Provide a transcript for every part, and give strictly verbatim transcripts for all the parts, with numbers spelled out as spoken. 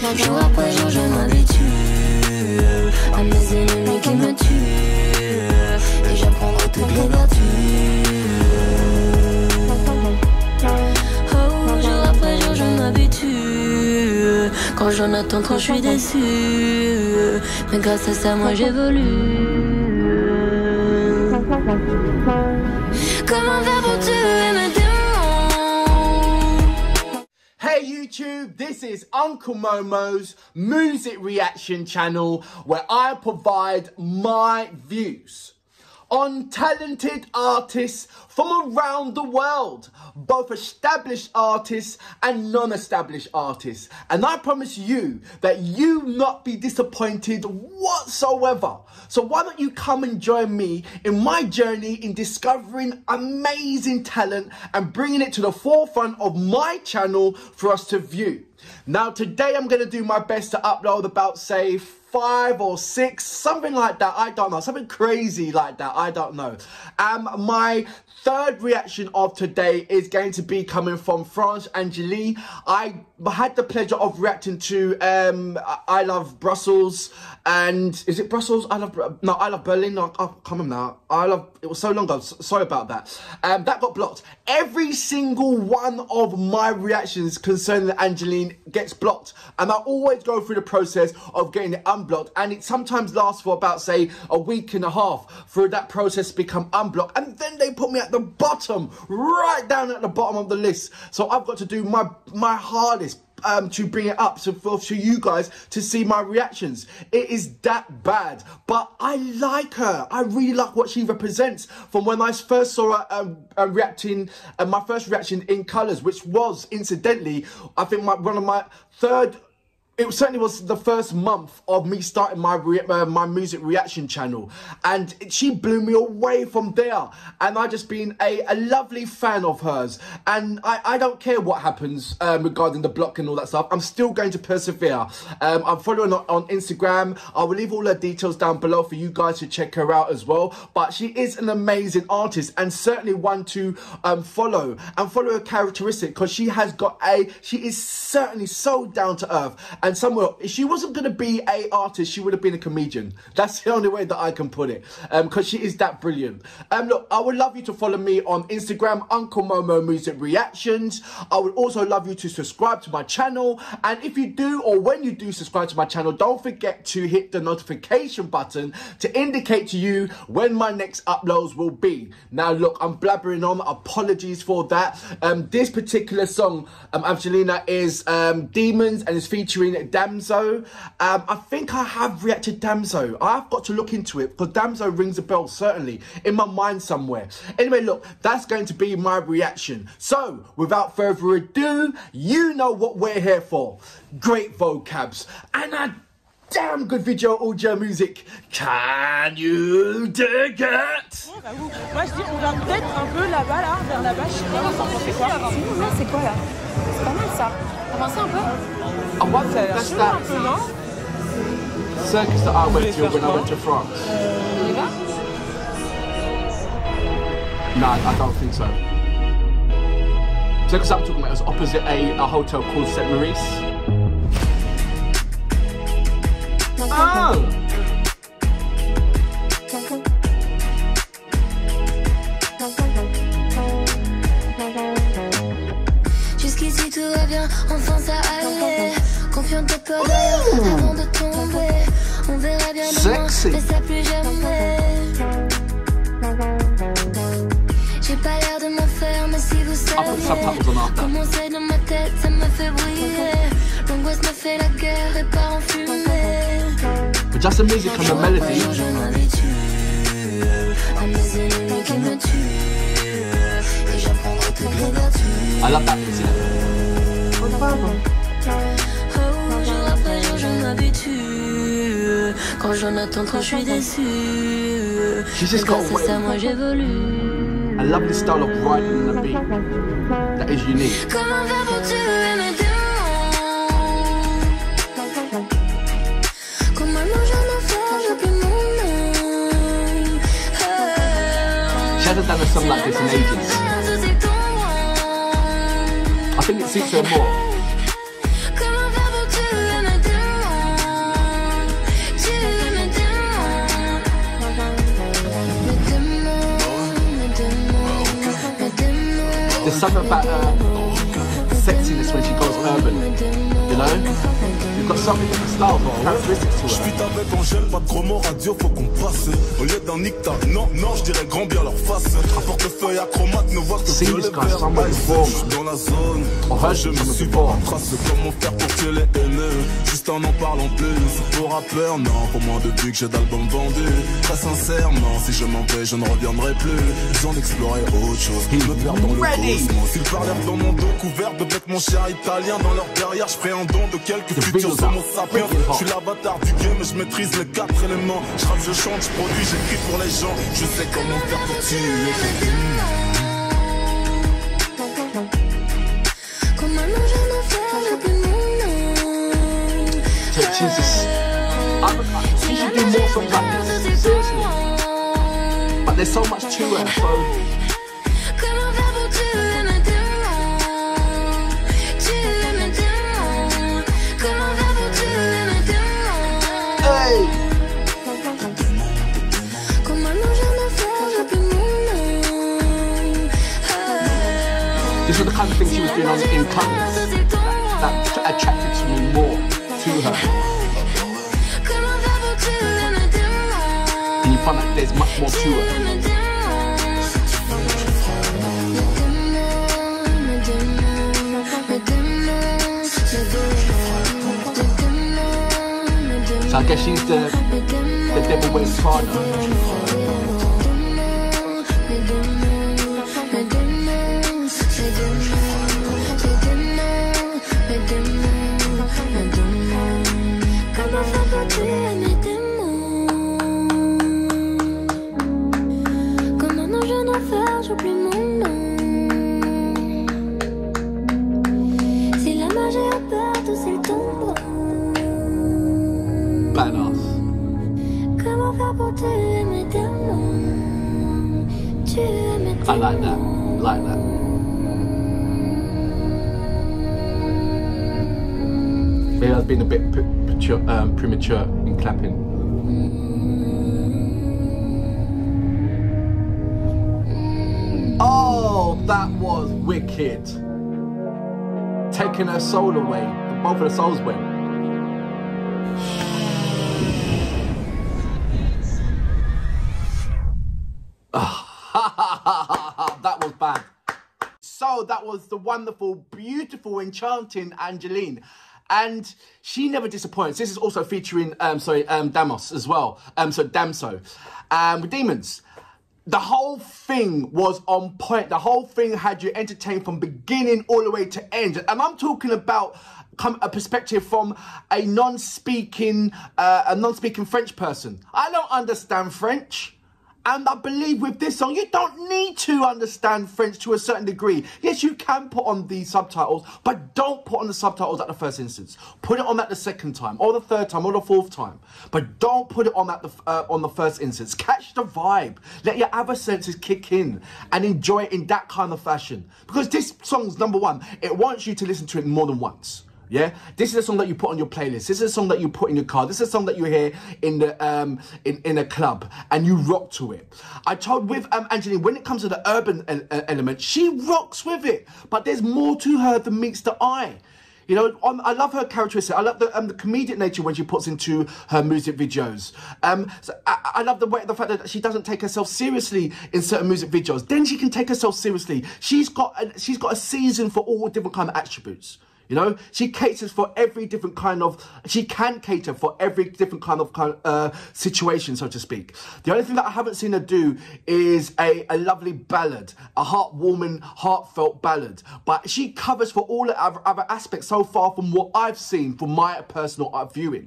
Jour après jour je m'habitue à mes ennemis qui me tuent. Et j'apprendrai toutes les vertus. Oh, jour après jour je m'habitue. Quand j'en attends trop je suis déçue. Mais grâce à ça moi j'évolue. Comment faire pour tuer mes démons? Hey YouTube, this is Uncle Momo's music reaction channel where I provide my views on talented artists from around the world, both established artists and non-established artists. And I promise you that you will not be disappointed whatsoever. So why don't you come and join me in my journey in discovering amazing talent and bringing it to the forefront of my channel for us to view. Now today I'm going to do my best to upload about, say, five or six, something like that, I don't know, something crazy like that, I don't know. Um, my third reaction of today is going to be coming from France Angélie. I had the pleasure of reacting to um, I Love Brussels, and is it Brussels? I love, no, I Love Berlin, no, oh, come on now, I love, it was so long ago, sorry about that. Um, that got blocked. Every single one of my reactions concerning Angéline gets blocked, and I always go through the process of getting it unblocked, and it sometimes lasts for about, say, a week and a half for that process to become unblocked, and then they put me at the bottom, right down at the bottom of the list. So I've got to do my my hardest Um, to bring it up so for to you guys to see my reactions. It is that bad, but I like her. I really like what she represents. From when I first saw her um, uh, reacting, uh, my first reaction in Colours, which was incidentally, I think my, one of my third. It certainly was the first month of me starting my re uh, my music reaction channel, and it, she blew me away from there. And I just been a, a lovely fan of hers, and I, I don't care what happens um, regarding the block and all that stuff. I'm still going to persevere. Um, I'm following her on Instagram. I will leave all her details down below for you guys to check her out as well. But she is an amazing artist, and certainly one to um, follow and follow her characteristic, because she has got a she is certainly so down to earth. And somewhere, if she wasn't going to be a artist, she would have been a comedian. That's the only way that I can put it, because um, she is that brilliant. Um, look, I would love you to follow me on Instagram, Uncle Momo Music Reactions. I would also love you to subscribe to my channel. And if you do, or when you do subscribe to my channel, don't forget to hit the notification button to indicate to you when my next uploads will be. Now, look, I'm blabbering on. Apologies for that. Um, this particular song, um, Angelina, is um, Demons, and is featuring Damso. Um, I think I have reacted Damso. I've got to look into it, because Damso rings a bell, certainly, in my mind somewhere. Anyway, look, that's going to be my reaction. So, without further ado, you know what we're here for. Great vocabs and a damn good video audio music. Can you dig it? Moi je dis on va peut-être un peu là-bas, là, vers là-bas. Je sais pas, on fait quoi? Sinon, c'est quoi là? C'est pas mal ça. Avancez un peu. I wonder if that's that circus that I went to when I went to France. No, I don't think so. Circus I'm talking about is opposite a, a hotel called Saint Maurice. Oh! Jusqu'ici tout va bien, enfin ça allait. Confiante de peur d'ailleurs avant de tomber. On verra bien demain, mais ça plus jamais. J'ai pas l'air de m'en faire, mais si vous saviez comment c'est dans ma tête, ça me fait briller. L'angoisse me fait la guerre et part en fumée. But just the music and the melody. Je m'habitue à mes ennemis qui me tuent. Et j'apprendrai toutes les vertus. I love that music. Oh, jour après jour je m'habitue. Quand j'en attends trop je suis déçue. She's just got grâce à ça moi j'évolue. a lovely style of riding the beat that is unique. Comment faire pour tuer mes démons? Comment manger un enfant, j'ai plus mon nom. She hasn't done a song like this in ages. I think it suits her more. Comment faire pour tuer mes something about uh, sexiness when she goes urban, you know? You've got something different styles, characteristics to her. J'suis avec Angèle, pas de gros mots radio, faut qu'on passe. Au lieu d'un nicta, non, non, j'dirais grand bien leur face. Un portefeuille acromate ne voit que violet vert. J'suis dans la zone, je me suis pas en trace. Comment faire pour tuer les haineux, juste en en parlant plus. Pour rappeur, non, pour moi depuis que j'ai d'albums vendus. Très sincèrement, si je m'en vais, je ne reviendrai plus. J'en explorer autre chose, me perdre dans le cosmos. S'ils parlèrent dans mon dos couvert de bêtes, mon cher italien. Dans leur derrière, j'ferai un don de quelques futurs homo sapiens. J'suis l'avatar du game et je maîtrise les quatre éléments. J'rappe, je chante, j'produis, j'écris pour les gens. Je sais comment faire pour tuer. So Jesus, I'm, she should do more songs like this, seriously. But there's so much to her, so. Hey! This was the kind of thing she was doing on in Colours that attracted to me more to her. And you find that there's much more to her. So I guess she's the the Devil Wears Prada. Badass. I like that. I like that. Maybe I've been a bit premature, um, premature in clapping. Oh, that was wicked. Taking her soul away. Both of her souls went. That was bad. So that was the wonderful, beautiful, enchanting Angeline. And she never disappoints. This is also featuring, um, sorry, um, Damos as well. Um, so Damso. Um, with Demons. The whole thing was on point. The whole thing had you entertained from beginning all the way to end. And I'm talking about come a perspective from a non-speaking, uh, a non-speaking French person. I don't understand French. And I believe with this song, you don't need to understand French to a certain degree. Yes, you can put on the subtitles, but don't put on the subtitles at the first instance. Put it on that the second time, or the third time, or the fourth time. But don't put it on that the, uh, on the first instance. Catch the vibe. Let your other senses kick in and enjoy it in that kind of fashion. Because this song's, number one, it wants you to listen to it more than once. Yeah, this is a song that you put on your playlist. This is a song that you put in your car. This is a song that you hear in the um in, in a club and you rock to it. I told with um Angeline, when it comes to the urban e element, she rocks with it. But there's more to her than meets the eye. You know, um, I love her characteristic. I love the um, the comedic nature when she puts into her music videos. Um, so I, I love the way the fact that she doesn't take herself seriously in certain music videos. Then she can take herself seriously. She's got a, she's got a season for all different kind of attributes. You know, she caters for every different kind of, she can cater for every different kind of, kind of uh, situation, so to speak. The only thing that I haven't seen her do is a, a lovely ballad, a heartwarming, heartfelt ballad. But she covers for all the other, other aspects so far from what I've seen from my personal viewing.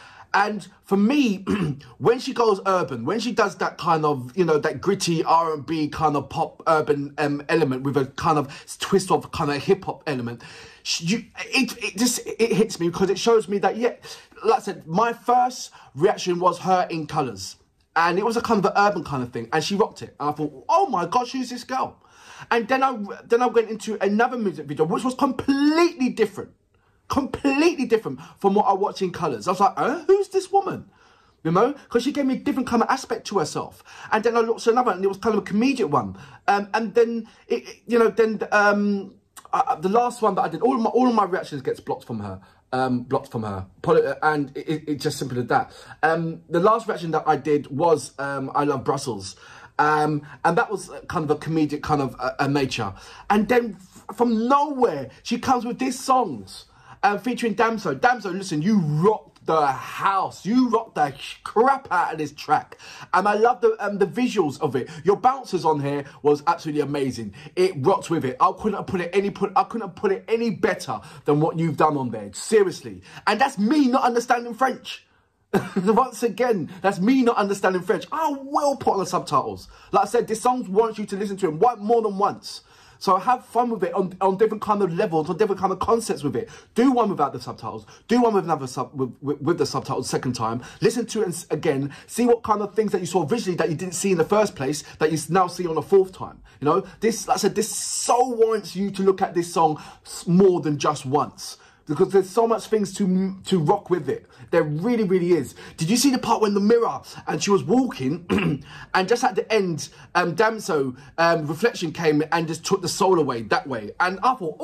And for me, when she goes urban, when she does that kind of, you know, that gritty R and B kind of pop urban um, element with a kind of twist of kind of hip hop element, she, you, it, it just, it hits me because it shows me that, yeah, like I said, my first reaction was her in Colours. And it was a kind of an urban kind of thing. And she rocked it. And I thought, oh my gosh, who's this girl? And then I, then I went into another music video, which was completely different. Completely different from what I watched in Colours. I was like, uh, who's this woman? You know, because she gave me a different kind of aspect to herself. And then I looked at another, and it was kind of a comedic one. Um, and then, it, it, you know, then um, uh, the last one that I did, all of my all of my reactions gets blocked from her, um, blocked from her, and it's it, it just simple as that. Um, the last reaction that I did was um, I Love Brussels, um, and that was kind of a comedic kind of uh, a nature. And then from nowhere, she comes with these songs, uh, featuring Damso. Damso, listen, you rock the house, you rock the crap out of this track, and I love the um, the visuals of it. Your bouncers on here was absolutely amazing. It rocked with it. I couldn't have put it any put I couldn't have put it any better than what you've done on there. Seriously, and that's me not understanding French. Once again, that's me not understanding French. I will put on the subtitles. Like I said, this song wants you to listen to it one more than once. So have fun with it on, on different kind of levels, on different kind of concepts with it. Do one without the subtitles. Do one with another sub with, with, with the subtitles second time. Listen to it again. See what kind of things that you saw visually that you didn't see in the first place that you now see on the fourth time. You know, this, like I said, this so warrants you to look at this song more than just once. Because there's so much things to to rock with it. There really, really is. Did you see the part when the mirror and she was walking and just at the end, um, Damso, um, Reflection came and just took the soul away that way. And I thought,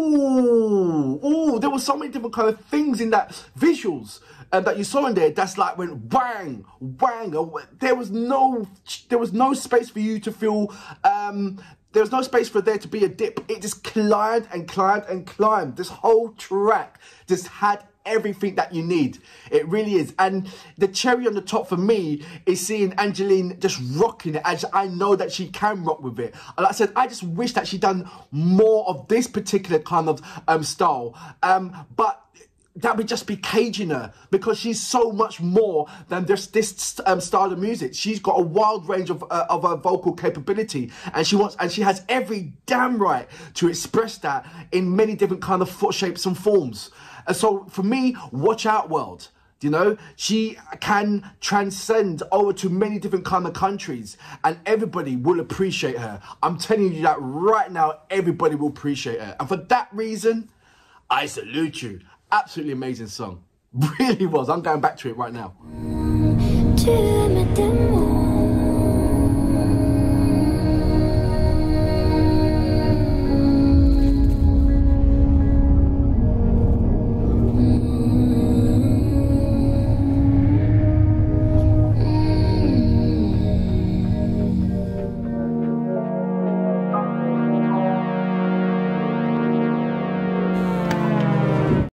ooh, ooh, there were so many different kind of things in that visuals um, that you saw in there. That's like went bang, bang. There was no, there was no space for you to feel. Um, There was no space for there to be a dip. It just climbed and climbed and climbed. This whole track just had everything that you need. It really is. And the cherry on the top for me is seeing Angeline just rocking it. As I know that she can rock with it. Like I said, I just wish that she'd done more of this particular kind of um, style. Um, but that would just be caging her, because she's so much more than just this um, style of music. She's got a wild range of uh, of her vocal capability, and she wants and she has every damn right to express that in many different kind of foot shapes and forms. And so for me, watch out, world. You know, she can transcend over to many different kind of countries, and everybody will appreciate her. I'm telling you that right now, everybody will appreciate her, and for that reason, I salute you. Absolutely amazing song. Really was. I'm going back to it right now.